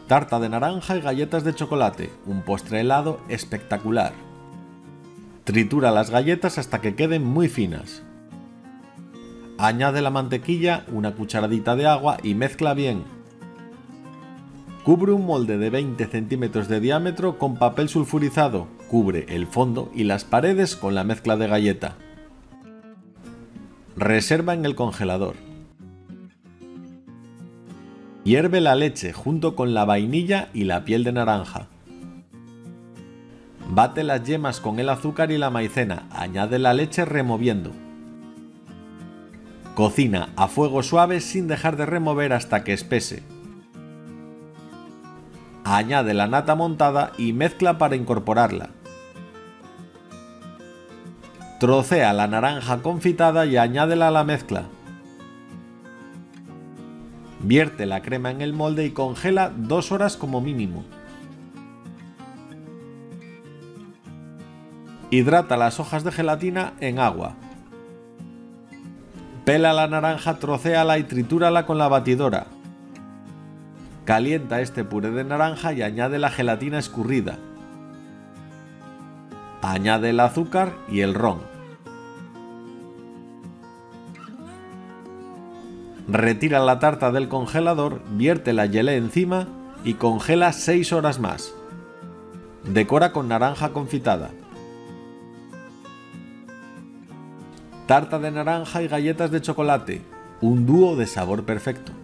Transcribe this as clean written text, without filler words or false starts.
Tarta de naranja y galletas de chocolate, un postre helado espectacular. Tritura las galletas hasta que queden muy finas. Añade la mantequilla, una cucharadita de agua y mezcla bien. Cubre un molde de 20 centímetros de diámetro con papel sulfurizado. Cubre el fondo y las paredes con la mezcla de galleta. Reserva en el congelador. Hierve la leche junto con la vainilla y la piel de naranja. Bate las yemas con el azúcar y la maicena. Añade la leche removiendo. Cocina a fuego suave sin dejar de remover hasta que espese. Añade la nata montada y mezcla para incorporarla. Trocea la naranja confitada y añádela a la mezcla. Vierte la crema en el molde y congela 2 horas como mínimo. Hidrata las hojas de gelatina en agua. Pela la naranja, trocéala y tritúrala con la batidora. Calienta este puré de naranja y añade la gelatina escurrida. Añade el azúcar y el ron. Retira la tarta del congelador, vierte la gelée encima y congela 6 horas más. Decora con naranja confitada. Tarta de naranja y galletas de chocolate, un dúo de sabor perfecto.